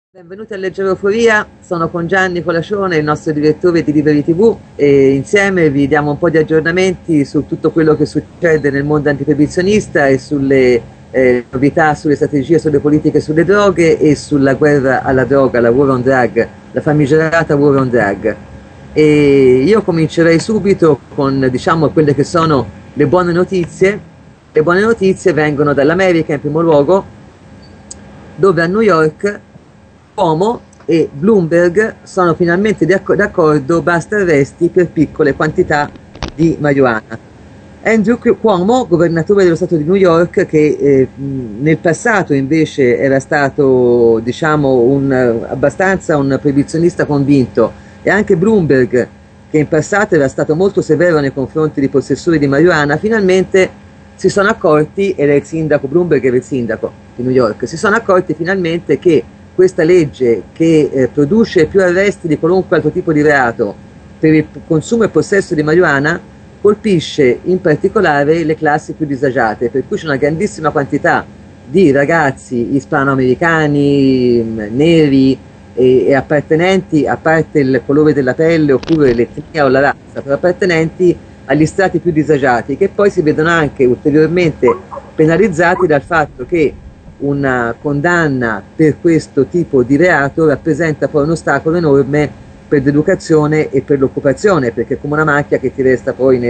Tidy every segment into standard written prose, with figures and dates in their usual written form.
Benvenuti a Leggera Euforia, sono con Gianni Colacione, il nostro direttore di Liberi TV, e insieme vi diamo un po' di aggiornamenti su tutto quello che succede nel mondo antiproibizionista e sulle novità, sulle strategie, sulle politiche, sulle droghe e sulla guerra alla droga, la war on drug, la famigerata war on drug. E io comincerei subito con, diciamo, quelle che sono le buone notizie. Le buone notizie vengono dall'America in primo luogo, dove a New York Cuomo e Bloomberg sono finalmente d'accordo, basta arresti per piccole quantità di marijuana. Andrew Cuomo, governatore dello Stato di New York, che nel passato invece era stato, diciamo, abbastanza un proibizionista convinto, e anche Bloomberg, che in passato era stato molto severo nei confronti dei possessori di marijuana, finalmente si sono accorti, ed è il sindaco, Bloomberg era il sindaco di New York, si sono accorti finalmente che questa legge che produce più arresti di qualunque altro tipo di reato per il consumo e possesso di marijuana colpisce in particolare le classi più disagiate, per cui c'è una grandissima quantità di ragazzi ispanoamericani, neri e appartenenti, a parte il colore della pelle oppure l'etnia o la razza, però appartenenti agli strati più disagiati, che poi si vedono anche ulteriormente penalizzati dal fatto che una condanna per questo tipo di reato rappresenta poi un ostacolo enorme per l'educazione e per l'occupazione, perché è come una macchia che ti resta poi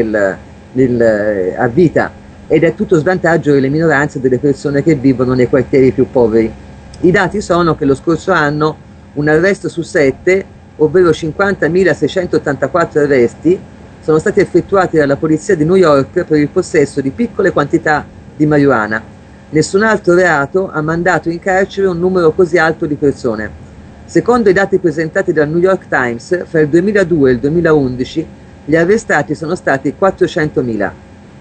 a vita, ed è tutto svantaggio delle minoranze e delle persone che vivono nei quartieri più poveri. I dati sono che lo scorso anno un arresto su 7, ovvero 50.684 arresti, sono stati effettuati dalla polizia di New York per il possesso di piccole quantità di marijuana. Nessun altro reato ha mandato in carcere un numero così alto di persone. Secondo i dati presentati dal New York Times, fra il 2002 e il 2011 gli arrestati sono stati 400.000.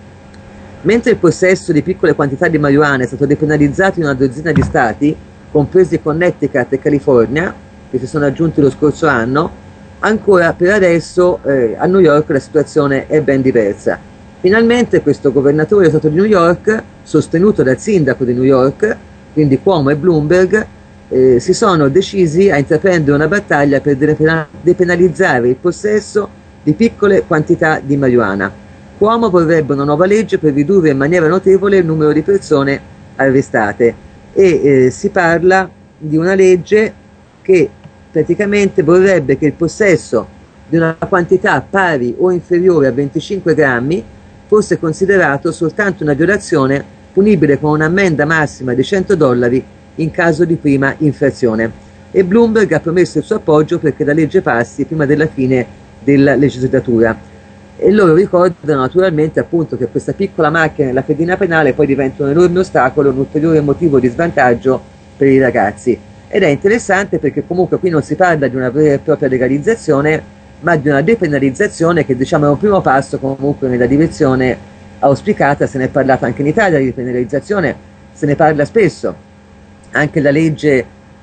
Mentre il possesso di piccole quantità di marijuana è stato depenalizzato in una dozzina di stati, compresi Connecticut e California, che si sono aggiunti lo scorso anno, ancora per adesso a New York la situazione è ben diversa. Finalmente questo governatore dello Stato di New York, sostenuto dal sindaco di New York, quindi Cuomo e Bloomberg, si sono decisi a intraprendere una battaglia per depenalizzare il possesso di piccole quantità di marijuana. Cuomo vorrebbe una nuova legge per ridurre in maniera notevole il numero di persone arrestate e si parla di una legge che praticamente vorrebbe che il possesso di una quantità pari o inferiore a 25 grammi fosse considerato soltanto una violazione punibile con un'ammenda massima di $100 in caso di prima infrazione. E Bloomberg ha promesso il suo appoggio perché la legge passi prima della fine della legislatura. E loro ricordano naturalmente appunto che questa piccola macchina nella fedina penale poi diventa un enorme ostacolo, un ulteriore motivo di svantaggio per i ragazzi. Ed è interessante perché comunque qui non si parla di una vera e propria legalizzazione, ma di una depenalizzazione che, diciamo, è un primo passo comunque nella direzione auspicata. Se ne è parlato anche in Italia di depenalizzazione, se ne parla spesso. Anche la legge,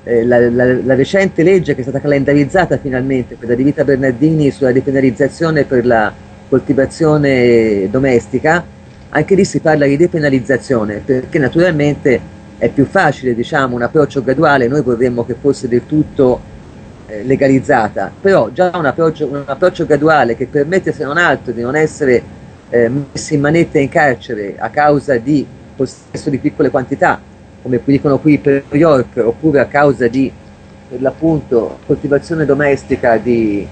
la recente legge che è stata calendarizzata finalmente per la Di Vita Bernardini sulla depenalizzazione per la coltivazione domestica, anche lì si parla di depenalizzazione, perché naturalmente è più facile, diciamo, un approccio graduale. Noi vorremmo che fosse del tutto legalizzata, però già un approccio graduale che permette, se non altro, di non essere messi in manette in carcere a causa di possesso di piccole quantità, come dicono qui per New York, oppure a causa di, per l'appunto, coltivazione domestica di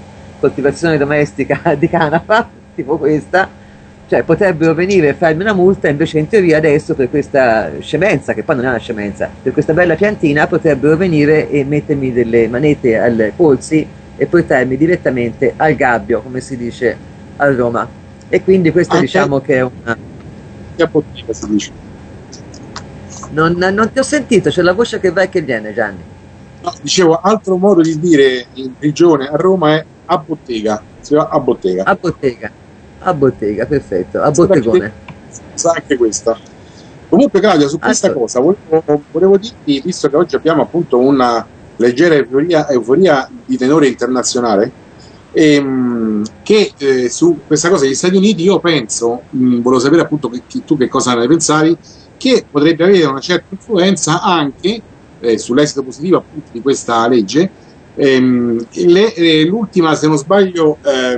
canapa, tipo questa. Cioè potrebbero venire e farmi una multa, invece in teoria adesso per questa scemenza, che poi non è una scemenza, per questa bella piantina potrebbero venire e mettermi delle manete ai polsi e portarmi direttamente al gabbio, come si dice a Roma. E quindi questo diciamo che è una... Che si dice? Non ti ho sentito, c'è la voce che va e che viene, Gianni. No, dicevo, altro modo di dire in prigione a Roma è a bottega, si va a bottega. A bottega. A bottega, perfetto, a bottegone. Sa anche questa. Comunque Claudia, su questa cosa volevo dirti, visto che oggi abbiamo appunto una leggera euforia di tenore internazionale, che su questa cosa degli Stati Uniti io penso, volevo sapere appunto tu che cosa ne pensavi, che potrebbe avere una certa influenza anche sull'esito positivo appunto di questa legge. L'ultima, se non sbaglio,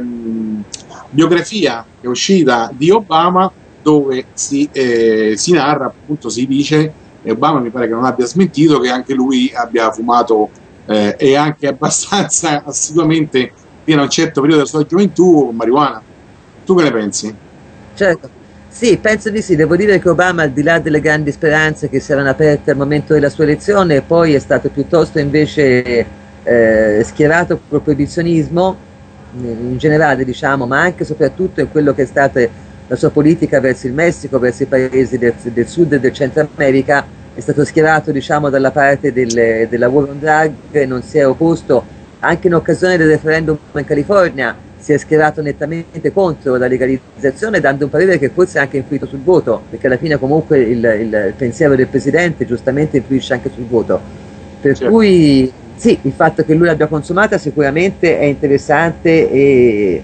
biografia che è uscita di Obama, dove si narra, appunto, si dice, e Obama mi pare che non abbia smentito, che anche lui abbia fumato e anche abbastanza assiduamente fino a un certo periodo della sua gioventù marijuana. Tu che ne pensi? Certo, sì, penso di sì. Devo dire che Obama, al di là delle grandi speranze che si erano aperte al momento della sua elezione, poi è stato piuttosto invece schierato col proibizionismo in generale, diciamo, ma anche e soprattutto in quello che è stata la sua politica verso il Messico, verso i paesi del sud e del Centro America. È stato schierato, diciamo, dalla parte della war on drug, non si è opposto, anche in occasione del referendum in California si è schierato nettamente contro la legalizzazione, dando un parere che forse ha anche influito sul voto, perché alla fine comunque il pensiero del Presidente giustamente influisce anche sul voto. Per Certo. cui sì, il fatto che lui l'abbia consumata sicuramente è interessante,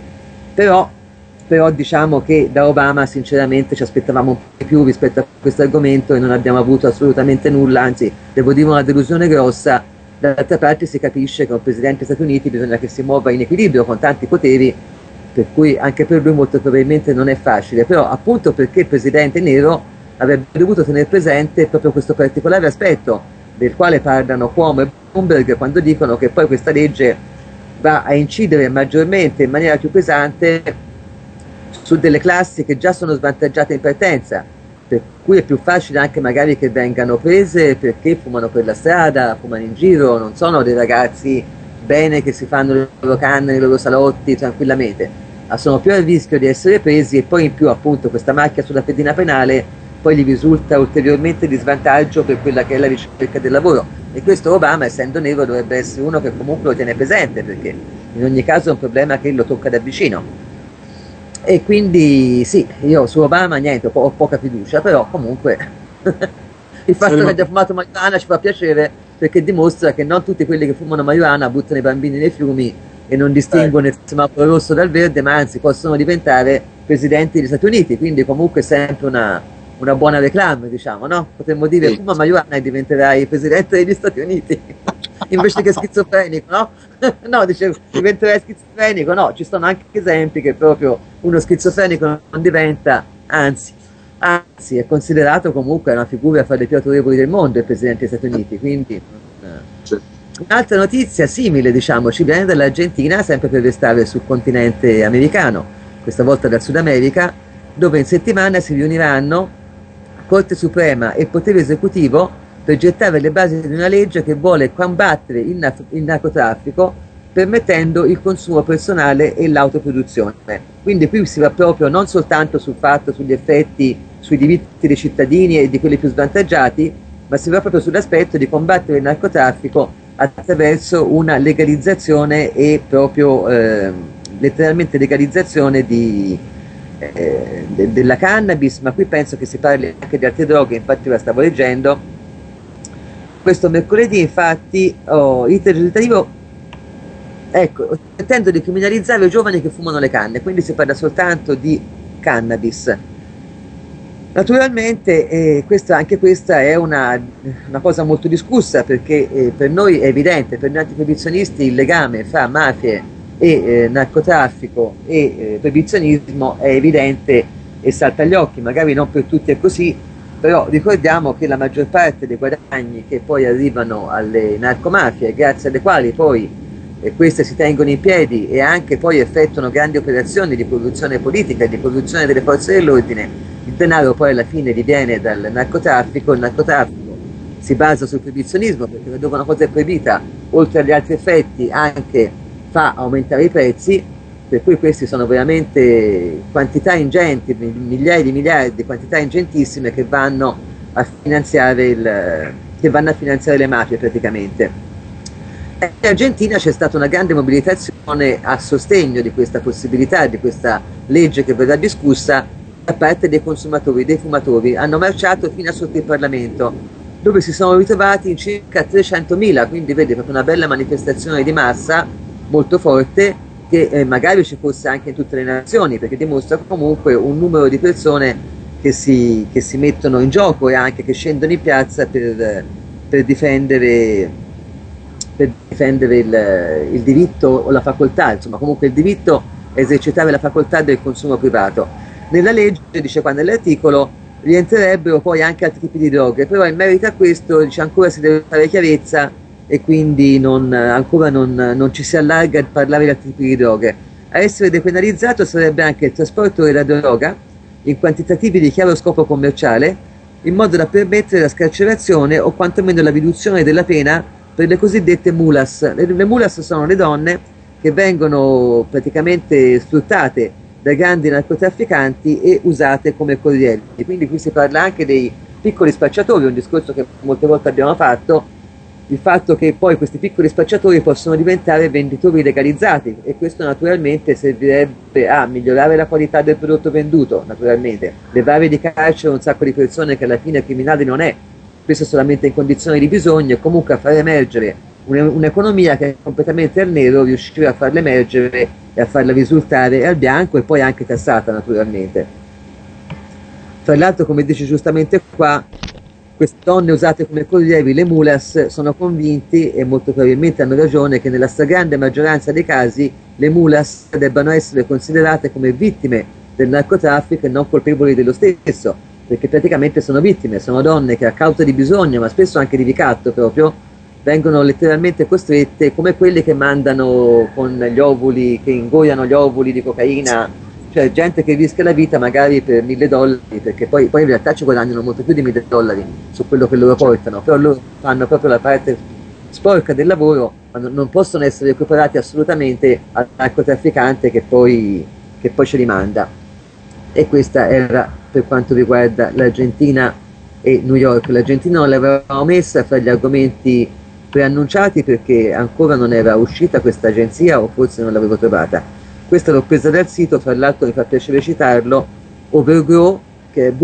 però diciamo che da Obama sinceramente ci aspettavamo un po' di più rispetto a questo argomento e non abbiamo avuto assolutamente nulla, anzi devo dire una delusione grossa. D'altra parte si capisce che un presidente degli Stati Uniti bisogna che si muova in equilibrio con tanti poteri, per cui anche per lui molto probabilmente non è facile, però appunto perché il presidente è nero avrebbe dovuto tenere presente proprio questo particolare aspetto, del quale parlano Cuomo e Bloomberg quando dicono che poi questa legge va a incidere maggiormente, in maniera più pesante, su delle classi che già sono svantaggiate in partenza, per cui è più facile anche magari che vengano prese perché fumano per la strada, fumano in giro, non sono dei ragazzi bene che si fanno le loro canne nei loro salotti tranquillamente, ma sono più a rischio di essere presi, e poi in più appunto questa macchia sulla pedina penale poi gli risulta ulteriormente di svantaggio per quella che è la ricerca del lavoro, e questo Obama, essendo nero, dovrebbe essere uno che comunque lo tiene presente, perché in ogni caso è un problema che lo tocca da vicino. E quindi sì, io su Obama niente, ho poca fiducia, però comunque il fatto che abbia fumato marijuana ci fa piacere, perché dimostra che non tutti quelli che fumano marijuana buttano i bambini nei fiumi e non distinguono il semaforo rosso dal verde, ma anzi possono diventare presidenti degli Stati Uniti, quindi comunque è sempre una buona reclama, diciamo, no? Potremmo dire Sì. fuma marijuana e diventerai presidente degli Stati Uniti, invece che schizofrenico, no? No, dicevo, diventerai schizofrenico, no, ci sono anche esempi che proprio uno schizofrenico non diventa, anzi è considerato comunque una figura fra le più autorevoli del mondo il presidente degli Stati Uniti, quindi Sì. un'altra notizia simile, diciamo, ci viene dall'Argentina, sempre per restare sul continente americano, questa volta dal Sud America, dove in settimana si riuniranno Corte Suprema e Potere Esecutivo per gettare le basi di una legge che vuole combattere il narcotraffico, permettendo il consumo personale e l'autoproduzione. Quindi qui si va proprio non soltanto sul fatto, sugli effetti sui diritti dei cittadini e di quelli più svantaggiati, ma si va proprio sull'aspetto di combattere il narcotraffico attraverso una legalizzazione, e proprio letteralmente legalizzazione della cannabis, ma qui penso che si parli anche di altre droghe, infatti la stavo leggendo. Questo mercoledì infatti iter legislativo, ecco, tentando di criminalizzare i giovani che fumano le canne, quindi si parla soltanto di cannabis. Naturalmente anche questa è una cosa molto discussa, perché per noi è evidente, per noi antiproibizionisti, il legame fra mafie e narcotraffico e proibizionismo è evidente e salta agli occhi, magari non per tutti è così, però ricordiamo che la maggior parte dei guadagni che poi arrivano alle narcomafie, grazie alle quali poi queste si tengono in piedi e anche poi effettuano grandi operazioni di produzione politica e di produzione delle forze dell'ordine, il denaro poi alla fine diviene dal narcotraffico. Il narcotraffico si basa sul proibizionismo, perché dove una cosa è proibita, oltre agli altri effetti, anche fa aumentare i prezzi, per cui questi sono veramente quantità ingenti, migliaia di miliardi, quantità ingentissime che vanno a finanziare le mafie praticamente. In Argentina c'è stata una grande mobilitazione a sostegno di questa possibilità, di questa legge che verrà discussa, da parte dei consumatori, dei fumatori. Hanno marciato fino a sotto il Parlamento, dove si sono ritrovati in circa 300.000, quindi vedi, proprio una bella manifestazione di massa molto forte, che magari ci fosse anche in tutte le nazioni, perché dimostra comunque un numero di persone che si mettono in gioco e anche che scendono in piazza per difendere il diritto o la facoltà, insomma comunque il diritto a esercitare la facoltà del consumo privato. Nella legge, dice qua nell'articolo, rientrerebbero poi anche altri tipi di droghe, però in merito a questo dice ancora si deve fare chiarezza e quindi ancora non ci si allarga a parlare di altri tipi di droghe. A essere depenalizzato sarebbe anche il trasporto della droga in quantitativi di chiaro scopo commerciale, in modo da permettere la scarcerazione o quantomeno la riduzione della pena per le cosiddette mulas. Le mulas sono le donne che vengono praticamente sfruttate dai grandi narcotrafficanti e usate come corrieri. Quindi qui si parla anche dei piccoli spacciatori, un discorso che molte volte abbiamo fatto, il fatto che poi questi piccoli spacciatori possono diventare venditori legalizzati, e questo naturalmente servirebbe a migliorare la qualità del prodotto venduto, naturalmente, levare di carcere un sacco di persone che alla fine criminali non è, spesso solamente in condizioni di bisogno, e comunque a far emergere un'economia che è completamente al nero, riuscire a farla emergere e a farla risultare al bianco e poi anche tassata naturalmente. Tra l'altro, come dice giustamente qua, queste donne usate come corrieri, le mulas, sono convinti, e molto probabilmente hanno ragione, che nella stragrande maggioranza dei casi le mulas debbano essere considerate come vittime del narcotraffico e non colpevoli dello stesso, perché praticamente sono vittime, sono donne che a causa di bisogno, ma spesso anche di ricatto proprio, vengono letteralmente costrette, come quelli che mandano con gli ovuli, che ingoiano gli ovuli di cocaina, cioè gente che rischia la vita magari per $1.000, perché poi in realtà ci guadagnano molto più di $1.000 su quello che loro portano, però loro fanno proprio la parte sporca del lavoro, ma non possono essere equiparati assolutamente al narcotrafficante che poi ce li manda. E questa era per quanto riguarda l'Argentina e New York. L'Argentina non l'avevamo messa fra gli argomenti preannunciati perché ancora non era uscita questa agenzia, o forse non l'avevo trovata. Questa l'ho presa dal sito, tra l'altro mi fa piacere citarlo, Overgrow, che è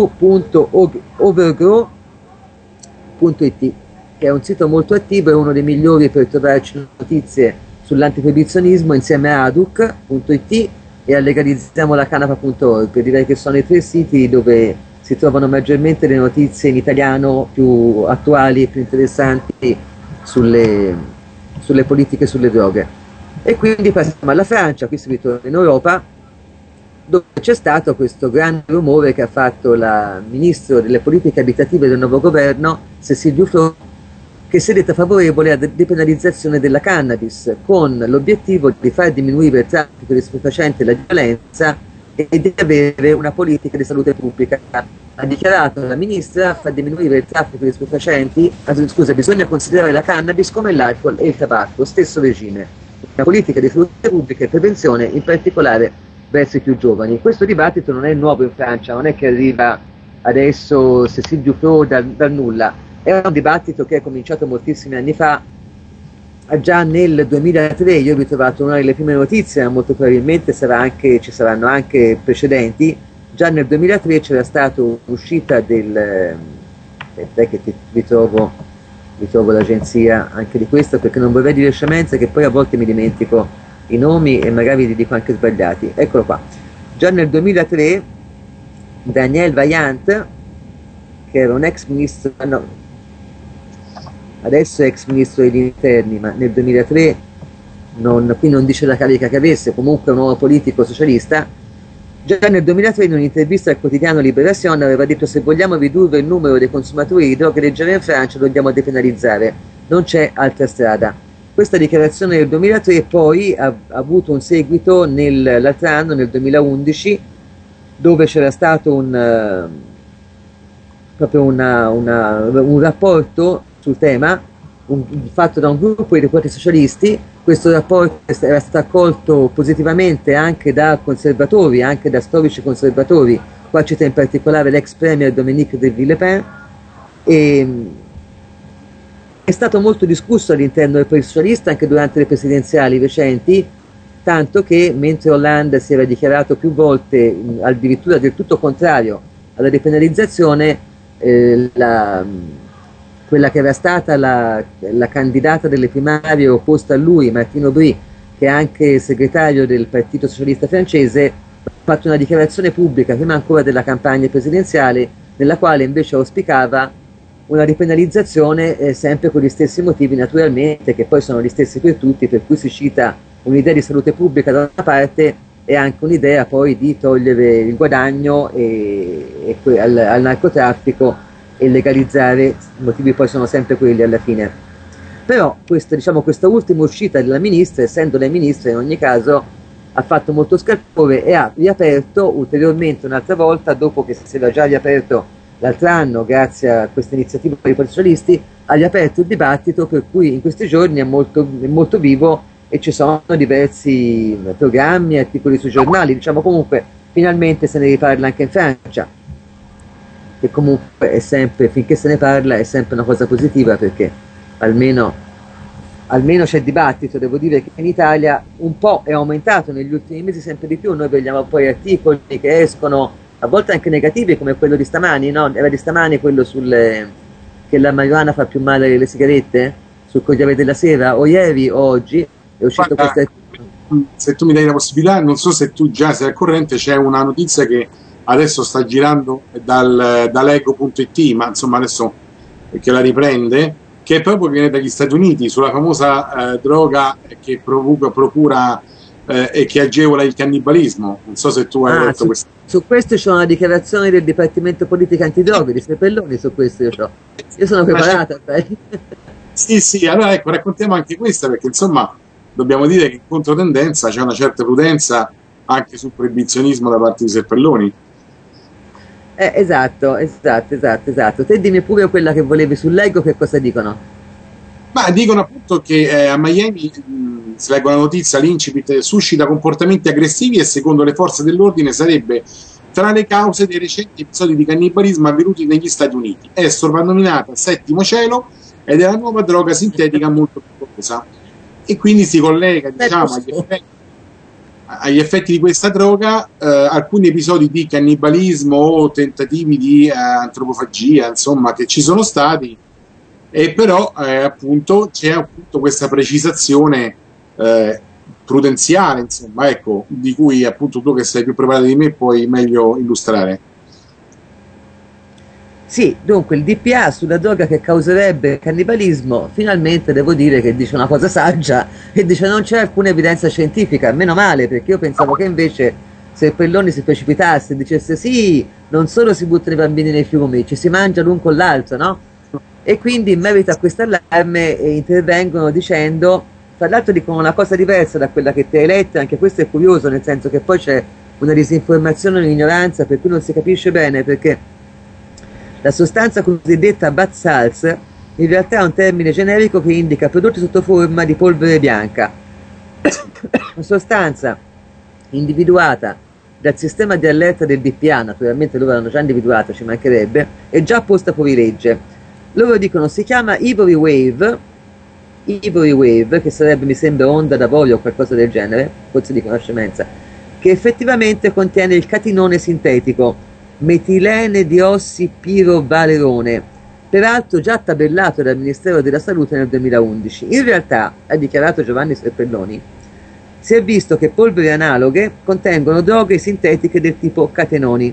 www.overgrow.it, che è un sito molto attivo, è uno dei migliori per trovarci notizie sull'antiproibizionismo, insieme a aduc.it e a legalizziamolacanapa.org. Direi che sono i 3 siti dove si trovano maggiormente le notizie in italiano più attuali e più interessanti sulle politiche sulle droghe. E quindi passiamo alla Francia, qui si ritorna in Europa, dove c'è stato questo grande rumore che ha fatto la ministro delle politiche abitative del nuovo governo, Cécile Duflot, che si è detta favorevole alla depenalizzazione della cannabis, con l'obiettivo di far diminuire il traffico di stupefacenti e la violenza e di avere una politica di salute pubblica. Ha dichiarato la ministra: far diminuire il traffico di stupefacenti, bisogna considerare la cannabis come l'alcol e il tabacco, stesso regime. Una politica di salute pubblica e prevenzione, in particolare verso i più giovani. Questo dibattito non è nuovo in Francia, non è che arriva adesso Cécile Duflot dal nulla, è un dibattito che è cominciato moltissimi anni fa. Già nel 2003 io ho ritrovato una delle prime notizie, ma molto probabilmente ci saranno anche precedenti. Già nel 2003 c'era stata un'uscita che ritrovo l'agenzia anche di questo, perché non vorrei dire scemenze che poi a volte mi dimentico i nomi e magari li dico anche sbagliati. Eccolo qua. Già nel 2003 Daniel Vaillant, che era un ex ministro, adesso è ex ministro degli interni, ma nel 2003 qui non dice la carica che avesse, comunque un uomo politico socialista, già nel 2003 in un'intervista al quotidiano Libération aveva detto: se vogliamo ridurre il numero dei consumatori di droghe leggere in Francia dobbiamo depenalizzare, non c'è altra strada. Questa dichiarazione del 2003 poi ha avuto un seguito l'altro anno, nel 2011, dove c'era stato un rapporto sul tema fatto da un gruppo di deputati socialisti. Questo rapporto era stato accolto positivamente anche da conservatori, anche da storici conservatori. Qua cita in particolare l'ex premier Dominique de Villepin, e è stato molto discusso all'interno del Partito Socialista anche durante le presidenziali recenti, tanto che mentre Hollande si era dichiarato più volte addirittura del tutto contrario alla depenalizzazione, quella che era stata la candidata delle primarie opposta a lui, Martine Aubry, che è anche segretario del Partito Socialista francese, ha fatto una dichiarazione pubblica, prima ancora della campagna presidenziale, nella quale invece auspicava una ripenalizzazione sempre con gli stessi motivi naturalmente, che poi sono gli stessi per tutti, per cui si cita un'idea di salute pubblica da una parte e anche un'idea poi di togliere il guadagno al narcotraffico e legalizzare, i motivi poi sono sempre quelli alla fine. Però diciamo, questa ultima uscita della ministra, essendo lei ministra in ogni caso, ha fatto molto scalpore e ha riaperto ulteriormente un'altra volta, dopo che si era già riaperto l'altro anno, grazie a questa iniziativa dei socialisti, ha riaperto il dibattito, per cui in questi giorni è molto vivo e ci sono diversi programmi, articoli sui giornali, diciamo comunque finalmente se ne riparla anche in Francia, che comunque è sempre, finché se ne parla è sempre una cosa positiva, perché almeno c'è dibattito. Devo dire che in Italia un po' è aumentato negli ultimi mesi, sempre di più. Noi vediamo poi articoli che escono a volte anche negativi, come quello di stamani, no? Era di stamani quello che la marijuana fa più male delle sigarette, sul Corriere della Sera, o ieri o oggi è uscito questo articolo. Se tu mi dai la possibilità, non so se tu già sei al corrente, c'è una notizia che adesso sta girando dall'ego.it, ma insomma adesso che la riprende, che proprio viene dagli Stati Uniti, sulla famosa droga che procura e che agevola il cannibalismo. Non so se tu hai letto questo. Su questo c'è una dichiarazione del Dipartimento Politica Antidroghe di Cepelloni, su questo io sono preparata. Sì, allora ecco, raccontiamo anche questa, perché insomma dobbiamo dire che in controtendenza c'è una certa prudenza anche sul proibizionismo da parte di Cepelloni. Esatto. Te dimmi pure quella che volevi sull'ego, che cosa dicono? Ma dicono appunto che a Miami, si leggo la notizia, l'incipit suscita comportamenti aggressivi e secondo le forze dell'ordine sarebbe tra le cause dei recenti episodi di cannibalismo avvenuti negli Stati Uniti. È soprannominata Settimo Cielo ed è la nuova droga sintetica molto pericolosa. E quindi si collega, diciamo, agli effetti di questa droga alcuni episodi di cannibalismo o tentativi di antropofagia, insomma, che ci sono stati, e però appunto c'è appunto questa precisazione prudenziale, insomma, ecco, di cui appunto tu, che sei più preparato di me, puoi meglio illustrare. Sì, dunque il DPA sulla droga che causerebbe cannibalismo, finalmente devo dire che dice una cosa saggia e dice non c'è alcuna evidenza scientifica, meno male, perché io pensavo che invece se Pelloni si precipitasse e dicesse sì, non solo si buttano i bambini nei fiumi, ci si mangia l'un con l'altro, no? E quindi in merito a questo allarme intervengono dicendo, tra l'altro dicono una cosa diversa da quella che ti hai letto, anche questo è curioso, nel senso che poi c'è una disinformazione e un'ignoranza per cui non si capisce bene, perché la sostanza cosiddetta bath salts in realtà è un termine generico che indica prodotti sotto forma di polvere bianca, una sostanza individuata dal sistema di allerta del DPA, naturalmente loro l'hanno già individuata, ci mancherebbe, e già posta fuori legge. Loro dicono si chiama Ivory Wave, che sarebbe, mi sembra, onda d'avorio o qualcosa del genere, forse dicono una scemenza, che effettivamente contiene il catinone sintetico metilene diossipirovalerone, peraltro già tabellato dal Ministero della Salute nel 2011. In realtà, ha dichiarato Giovanni Cepelloni, si è visto che polveri analoghe contengono droghe sintetiche del tipo catinoni.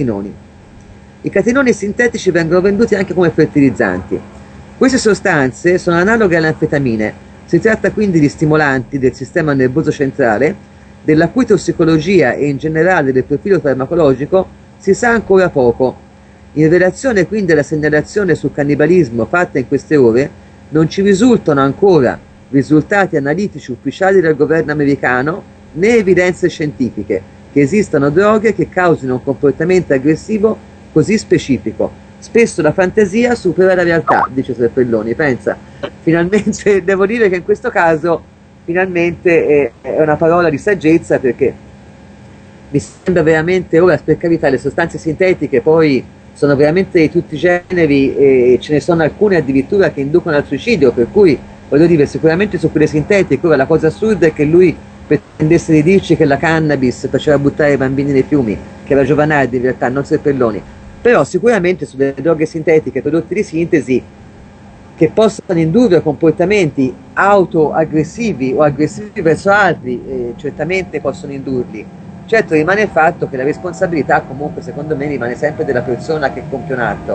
I catinoni sintetici vengono venduti anche come fertilizzanti. Queste sostanze sono analoghe alle anfetamine, si tratta quindi di stimolanti del sistema nervoso centrale, della cui tossicologia e in generale del profilo farmacologico si sa ancora poco. In relazione quindi alla segnalazione sul cannibalismo fatta in queste ore, non ci risultano ancora risultati analitici ufficiali del governo americano né evidenze scientifiche che esistano droghe che causino un comportamento aggressivo così specifico. Spesso la fantasia supera la realtà, dice Cepelloni. Pensa, finalmente devo dire che in questo caso finalmente è una parola di saggezza, perché mi sembra veramente, ora per carità le sostanze sintetiche poi sono veramente di tutti i generi e ce ne sono alcune addirittura che inducono al suicidio, per cui voglio dire, sicuramente su quelle sintetiche. Ora la cosa assurda è che lui pretendesse di dirci che la cannabis faceva buttare i bambini nei fiumi, che era Giovanardi in realtà, non Cepelloni, però sicuramente sulle droghe sintetiche, prodotti di sintesi che possano indurre a comportamenti autoaggressivi o aggressivi verso altri, certamente possono indurli. Certo rimane il fatto che la responsabilità comunque secondo me rimane sempre della persona che compie un atto,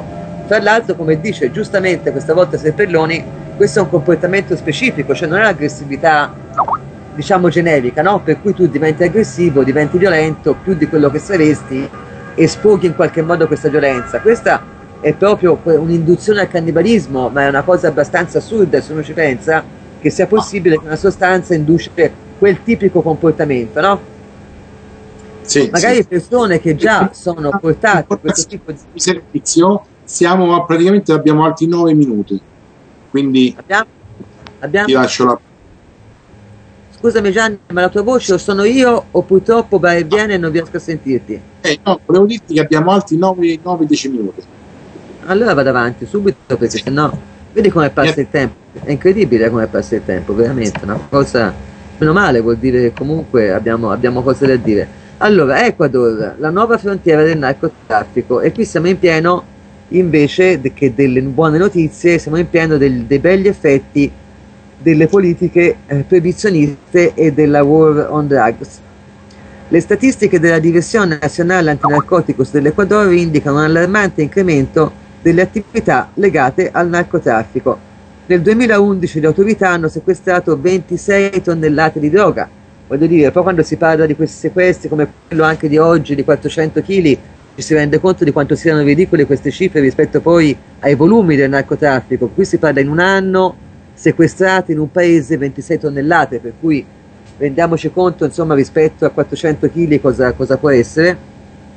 Tra l'altro, come dice giustamente questa volta Serpelloni, questo è un comportamento specifico, cioè non è l'aggressività, diciamo, generica, no? Per cui tu diventi aggressivo, diventi violento più di quello che saresti e sfoghi in qualche modo questa violenza. Questa è proprio un'induzione al cannibalismo, ma è una cosa abbastanza assurda se uno ci pensa, che sia possibile che una sostanza induce quel tipico comportamento, no? Sì, Magari sì. persone che già sono portate a questo tipo di servizio, praticamente abbiamo altri 9 minuti, quindi abbiamo... ti lascio la... Scusami Gianni, ma la tua voce o sono io o purtroppo va e viene e non riesco a sentirti. No, volevo dirti che abbiamo altri 9-10 minuti. Allora vado avanti subito, perché sennò vedi come passa il tempo. È incredibile come passa il tempo, veramente una cosa. Meno male, vuol dire che comunque abbiamo cose da dire. Allora, Ecuador, la nuova frontiera del narcotraffico, e qui siamo in pieno, invece che delle buone notizie, siamo in pieno dei begli effetti delle politiche proibizioniste e della war on drugs. Le statistiche della Direzione Nazionale Antinarcoticos dell'Ecuador indicano un allarmante incremento delle attività legate al narcotraffico. Nel 2011 le autorità hanno sequestrato 26 tonnellate di droga. Voglio dire, poi quando si parla di questi sequestri come quello anche di oggi, di 400 kg, ci si rende conto di quanto siano ridicole queste cifre rispetto poi ai volumi del narcotraffico. Qui si parla in un anno sequestrate in un paese 26 tonnellate, per cui rendiamoci conto, insomma, rispetto a 400 kg cosa può essere.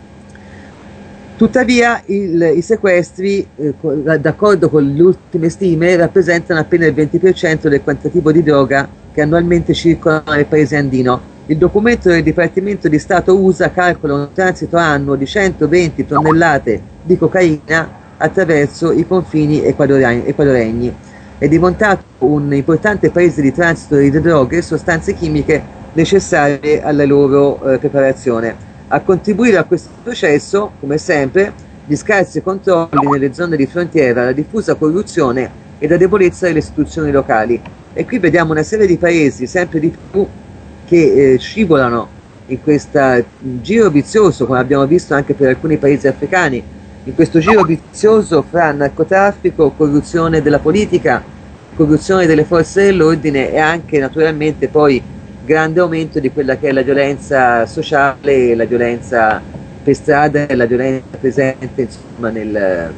Tuttavia i sequestri, d'accordo con le ultime stime, rappresentano appena il 20% del quantitativo di droga che annualmente circola nel paese andino. Il documento del Dipartimento di Stato USA calcola un transito annuo di 120 tonnellate di cocaina attraverso i confini equadoregni. È diventato un importante paese di transito di droghe e sostanze chimiche necessarie alla loro preparazione. A contribuire a questo processo, come sempre, gli scarsi controlli nelle zone di frontiera, la diffusa corruzione e la debolezza delle istituzioni locali. E qui vediamo una serie di paesi sempre di più che scivolano in questo giro vizioso, come abbiamo visto anche per alcuni paesi africani, in questo giro vizioso fra narcotraffico, corruzione della politica, corruzione delle forze dell'ordine e anche naturalmente poi grande aumento di quella che è la violenza sociale, la violenza per strada e la violenza presente, insomma, nel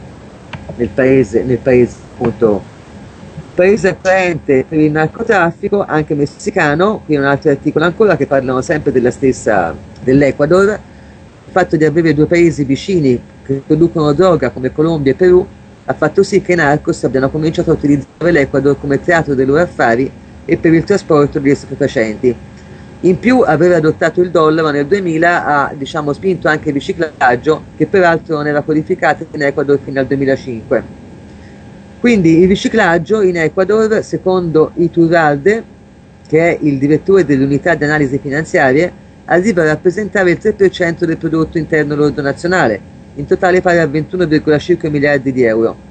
paese appunto, paese attraente per il narcotraffico, anche messicano. Qui un altro articolo ancora che parlano sempre dell'Ecuador. Il fatto di avere due paesi vicini che producono droga come Colombia e Perù ha fatto sì che i narcos abbiano cominciato a utilizzare l'Ecuador come teatro dei loro affari e per il trasporto degli stupefacenti. In più, aver adottato il dollaro nel 2000 ha, diciamo, spinto anche il riciclaggio, che peraltro non era codificato in Ecuador fino al 2005. Quindi il riciclaggio in Ecuador, secondo Iturralde, che è il direttore dell'unità di analisi finanziarie, arriva a rappresentare il 3% del prodotto interno lordo nazionale, in totale pari a 21,5 miliardi di euro.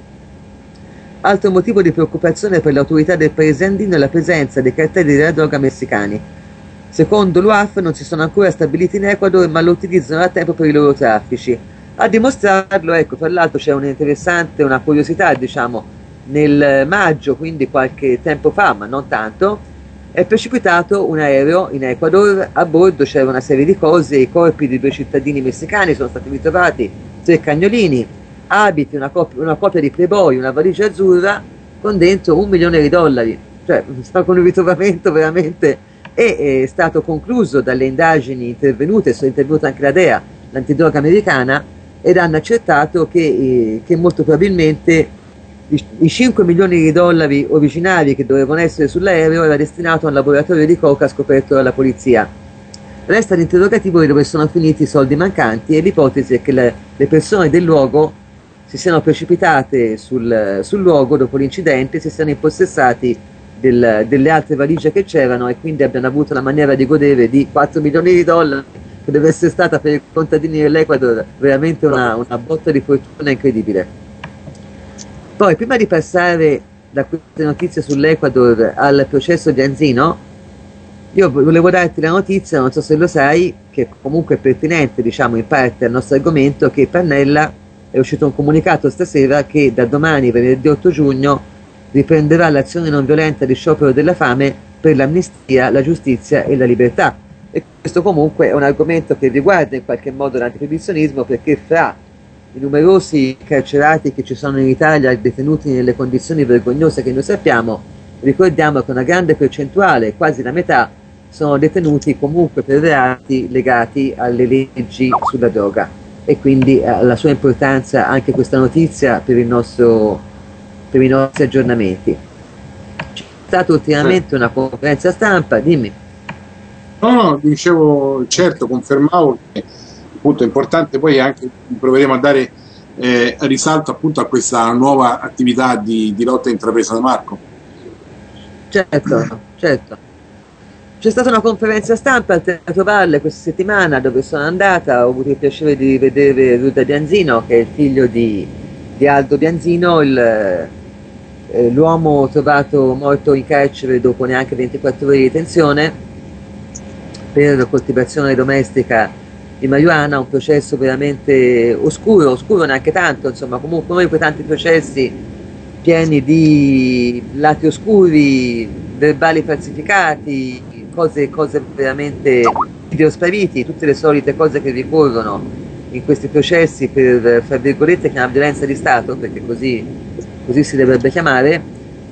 Altro motivo di preoccupazione per le autorità del paese andino è la presenza dei cartelli della droga messicani. Secondo l'UAF non si sono ancora stabiliti in Ecuador, ma lo utilizzano da tempo per i loro traffici. A dimostrarlo, ecco, tra l'altro c'è una curiosità, diciamo, nel maggio, quindi qualche tempo fa, ma non tanto, è precipitato un aereo in Ecuador, a bordo c'era una serie di cose, i corpi di 2 cittadini messicani sono stati ritrovati, 3 cagnolini, abiti, una copia di Playboy, una valigia azzurra con dentro $1 milione, cioè con un ritrovamento veramente, è stato concluso dalle indagini intervenute, sono intervenuta anche la DEA, l'antidroga americana, ed hanno accertato che molto probabilmente i $5 milioni originali che dovevano essere sull'aereo era destinato a un laboratorio di coca scoperto dalla polizia. Resta l'interrogativo di dove sono finiti i soldi mancanti, e l'ipotesi è che le persone del luogo si siano precipitate sul luogo dopo l'incidente, si siano impossessati delle altre valigie che c'erano e quindi abbiano avuto la maniera di godere di $4 milioni, che deve essere stata per i contadini dell'Ecuador veramente una botta di fortuna incredibile. Poi, prima di passare da queste notizie sull'Ecuador al processo di Anzino, io volevo darti la notizia, non so se lo sai, che comunque è pertinente, diciamo, in parte al nostro argomento, che Pannella è uscito un comunicato stasera che da domani, venerdì 8 giugno, riprenderà l'azione non violenta di sciopero della fame per l'amnistia, la giustizia e la libertà. E questo comunque è un argomento che riguarda in qualche modo l'antiproibizionismo, perché fra i numerosi carcerati che ci sono in Italia detenuti nelle condizioni vergognose che noi sappiamo, ricordiamo che una grande percentuale, quasi la metà, sono detenuti comunque per reati legati alle leggi sulla droga, e quindi la sua importanza anche questa notizia per i nostri aggiornamenti. C'è stata ultimamente una conferenza stampa, dimmi. No, dicevo, certo, confermavo che appunto è importante, poi anche proveremo a dare risalto appunto a questa nuova attività di lotta intrapresa da Marco. Certo, certo. C'è stata una conferenza stampa al Teatro Valle questa settimana dove sono andata, ho avuto il piacere di vedere Ruda Bianzino, che è il figlio di Aldo Bianzino, l'uomo trovato morto in carcere dopo neanche 24 ore di detenzione per coltivazione domestica di marijuana, un processo veramente oscuro neanche tanto, insomma, comunque uno di quei tanti processi pieni di lati oscuri, verbali falsificati, cose veramente videospariti, tutte le solite cose che ricorrono in questi processi per, fra virgolette, chiamare violenza di Stato, perché così si dovrebbe chiamare,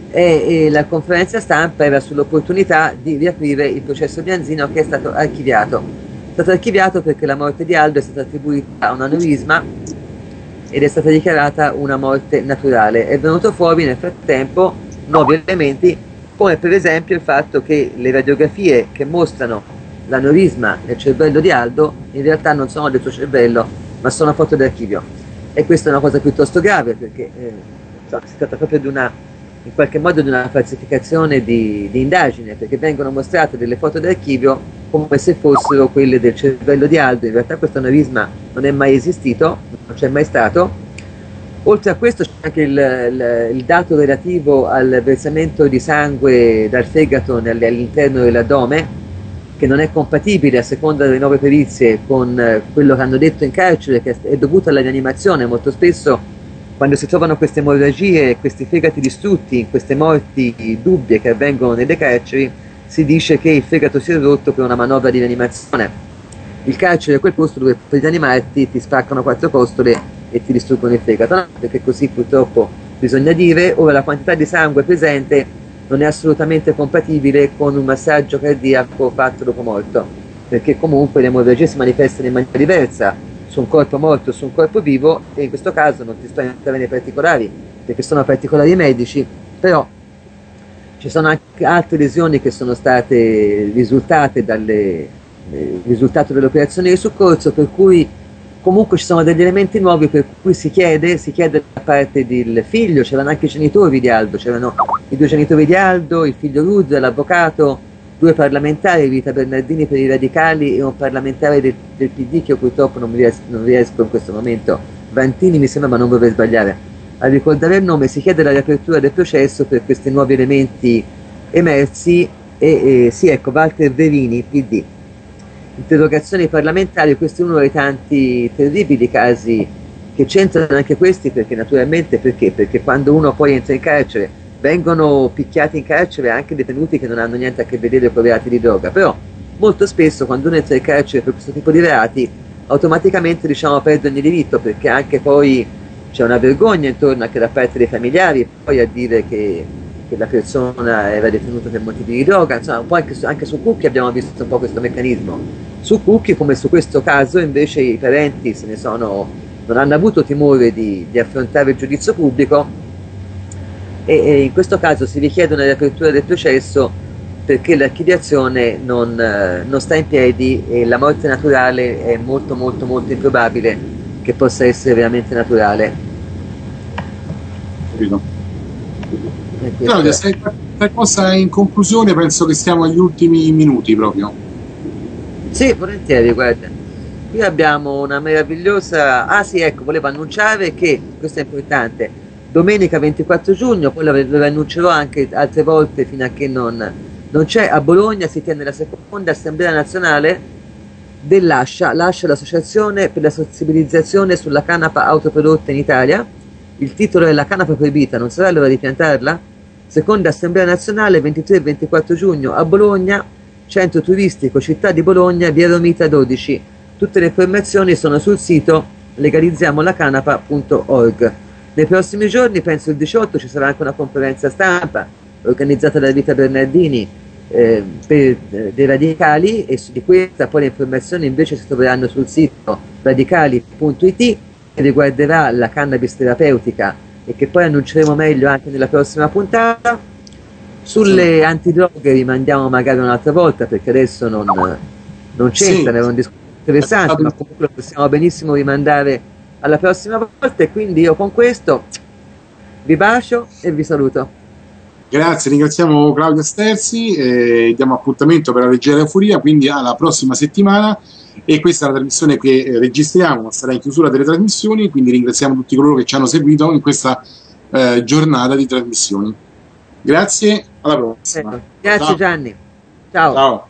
e la conferenza stampa era sull'opportunità di riaprire il processo Bianzino, che è stato archiviato. È stato archiviato perché la morte di Aldo è stata attribuita a un aneurisma ed è stata dichiarata una morte naturale. È venuto fuori nel frattempo nuovi elementi, come per esempio il fatto che le radiografie che mostrano l'aneurisma nel cervello di Aldo in realtà non sono del suo cervello, ma sono foto d'archivio. E questa è una cosa piuttosto grave, perché si tratta proprio di in qualche modo di una falsificazione di indagine, perché vengono mostrate delle foto d'archivio come se fossero quelle del cervello di Aldo. In realtà questo aneurisma non è mai esistito, non c'è mai stato. Oltre a questo c'è anche il dato relativo al versamento di sangue dal fegato all'interno dell'addome, che non è compatibile a seconda delle nuove perizie con quello che hanno detto in carcere, che è dovuto alla rianimazione. Molto spesso quando si trovano queste emorragie, questi fegati distrutti, queste morti dubbie che avvengono nelle carceri, si dice che il fegato si è rotto per una manovra di rianimazione. Il carcere è quel posto dove per rianimarti ti spaccano 4 costole e ti distruggono il fegato, no? Perché così purtroppo bisogna dire. Ora la quantità di sangue presente non è assolutamente compatibile con un massaggio cardiaco fatto dopo morto, perché comunque le emorragie si manifestano in maniera diversa su un corpo morto, su un corpo vivo, e in questo caso non ti sto a entrare nei particolari perché sono particolari medici, però ci sono anche altre lesioni che sono state risultate risultato delle operazioni di soccorso, per cui comunque ci sono degli elementi nuovi, per cui si chiede da parte del figlio, c'erano anche i genitori di Aldo, c'erano i 2 genitori di Aldo, il figlio Rud, l'avvocato, 2 parlamentari, Rita Bernardini per i radicali e un parlamentare del PD che io purtroppo non riesco in questo momento, Vantini mi sembra, ma non vorrei sbagliare a ricordare il nome. Si chiede la riapertura del processo per questi nuovi elementi emersi sì, ecco, Walter Verini, PD. Interrogazioni parlamentari, questo è uno dei tanti terribili casi che c'entrano anche questi, perché naturalmente perché quando uno poi entra in carcere vengono picchiati in carcere anche detenuti che non hanno niente a che vedere con reati di droga, però molto spesso quando uno entra in carcere per questo tipo di reati automaticamente perde ogni diritto, perché anche poi c'è una vergogna intorno anche da parte dei familiari poi a dire che la persona era detenuta per motivi di droga. Insomma, un po' anche su Cucchi abbiamo visto un po' questo meccanismo. Su Cucchi, come su questo caso, invece i parenti non hanno avuto timore di affrontare il giudizio pubblico, e in questo caso si richiede una riapertura del processo perché l'archiviazione non sta in piedi e la morte naturale è molto molto molto improbabile che possa essere veramente naturale. Capito. Claudia, qualcosa in conclusione? Penso che stiamo agli ultimi minuti proprio. Sì, volentieri, guarda. Qui abbiamo una meravigliosa... Ah sì, ecco, volevo annunciare che, questo è importante, domenica 24 giugno, poi lo annuncerò anche altre volte fino a che non c'è, a Bologna si tiene la seconda Assemblea Nazionale dell'ASHA. L'ASHA è l'Associazione per la sensibilizzazione sulla canapa autoprodotta in Italia. Il titolo è La canapa proibita, non sarà l'ora di piantarla? Seconda Assemblea Nazionale, 23 e 24 giugno a Bologna, centro turistico Città di Bologna, via Romita 12. Tutte le informazioni sono sul sito legalizziamolacanapa.org. Nei prossimi giorni, penso il 18, ci sarà anche una conferenza stampa organizzata da Rita Bernardini dei radicali, e di questa poi le informazioni invece si troveranno sul sito radicali.it, che riguarderà la cannabis terapeutica e che poi annunceremo meglio anche nella prossima puntata. Sulle antidroghe rimandiamo magari un'altra volta, perché adesso non c'entra, è un discorso interessante, ma comunque lo possiamo benissimo rimandare alla prossima volta. E quindi io con questo vi bacio e vi saluto. Grazie, ringraziamo Claudia Sterzi, diamo appuntamento per la Leggera Euforia, quindi alla prossima settimana, e questa è la trasmissione che registriamo, ma sarà in chiusura delle trasmissioni, quindi ringraziamo tutti coloro che ci hanno seguito in questa giornata di trasmissioni. Grazie, alla prossima. Grazie. Ciao. Gianni. Ciao. Ciao.